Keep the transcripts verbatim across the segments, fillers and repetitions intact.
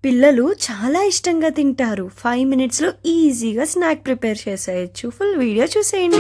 పిల్లలు చాలా ఇష్టంగా తింటారు. ఫైవ్ మినిట్స్లో ఈజీగా స్నాక్ ప్రిపేర్ చేసేయచ్చు. ఫుల్ వీడియో చూసేయండి.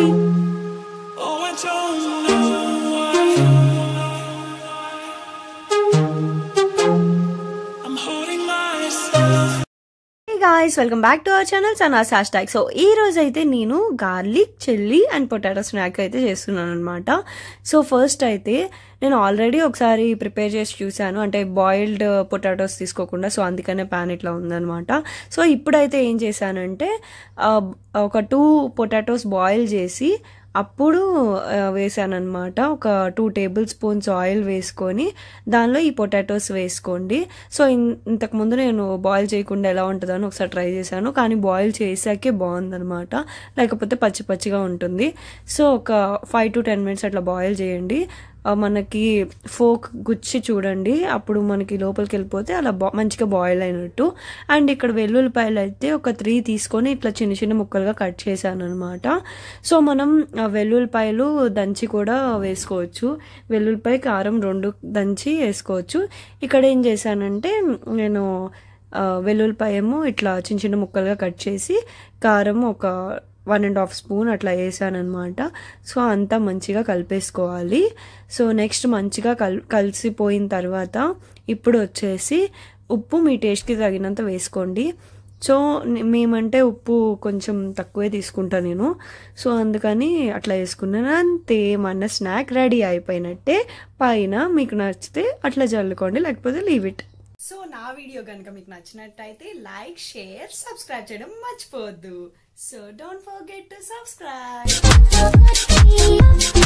guys, welcome back to our channel Sana's hashtag. So ఈ రోజు అయితే నేను garlic chilli and potato snack అయితే చేస్తున్నాను అనమాట. సో ఫస్ట్ అయితే నేను ఆల్రెడీ ఒకసారి ప్రిపేర్ చేసి చూసాను, అంటే బాయిల్డ్ పొటాటోస్ తీసుకోకుండా. సో అందుకనే ప్యాన్ ఇట్లా ఉందనమాట. సో ఇప్పుడైతే ఏం చేశానంటే ఒక టూ పొటాటోస్ బాయిల్ చేసి అప్పుడు వేసానమాట. ఒక టూ టేబుల్ స్పూన్స్ ఆయిల్ వేసుకొని దానిలో ఈ పొటాటోస్ వేసుకోండి. సో ఇంతకుముందు నేను బాయిల్ చేయకుండా ఎలా ఉంటుందని ఒకసారి ట్రై చేశాను, కానీ బాయిల్ చేసాకే బాగుందనమాట, లేకపోతే పచ్చి పచ్చిగా ఉంటుంది. సో ఒక ఫైవ్ టు టెన్ మినిట్స్ అట్లా బాయిల్ చేయండి. మనకి ఫోక్ గుచ్చి చూడండి, అప్పుడు మనకి లోపలికి వెళ్ళిపోతే అలా బా మంచిగా బాయిల్ అయినట్టు. అండ్ ఇక్కడ వెల్లుల్లిపాయలు అయితే ఒక త్రీ తీసుకొని ఇట్లా చిన్న చిన్న ముక్కలుగా కట్ చేశాను అనమాట. సో మనం వెల్లుల్లిపాయలు దంచి కూడా వేసుకోవచ్చు, వెల్లుల్లిపాయ కారం రెండు దంచి వేసుకోవచ్చు. ఇక్కడ ఏం చేశానంటే నేను వెల్లుల్లిపాయ ఏమో ఇట్లా చిన్న చిన్న ముక్కలుగా కట్ చేసి కారం ఒక వన్ అండ్ హాఫ్ స్పూన్ అట్లా వేసాను అనమాట. సో అంతా మంచిగా కలిపేసుకోవాలి. సో నెక్స్ట్ మంచిగా కల్ కలిసిపోయిన తర్వాత ఇప్పుడు వచ్చేసి ఉప్పు మీ టేస్ట్కి తగినంత వేసుకోండి. సో మేమంటే ఉప్పు కొంచెం తక్కువే తీసుకుంటా నేను, సో అందుకని అట్లా వేసుకున్నాను. అంతే, మన స్నాక్ రెడీ అయిపోయినట్టే. పైన మీకు నచ్చితే అట్లా జల్లుకోండి, లేకపోతే లీవ్ ఇట్. సో నా వీడియో కనుక మీకు నచ్చినట్టయితే లైక్, షేర్, సబ్స్క్రైబ్ చేయడం మర్చిపోవద్దు. So don't forget to subscribe.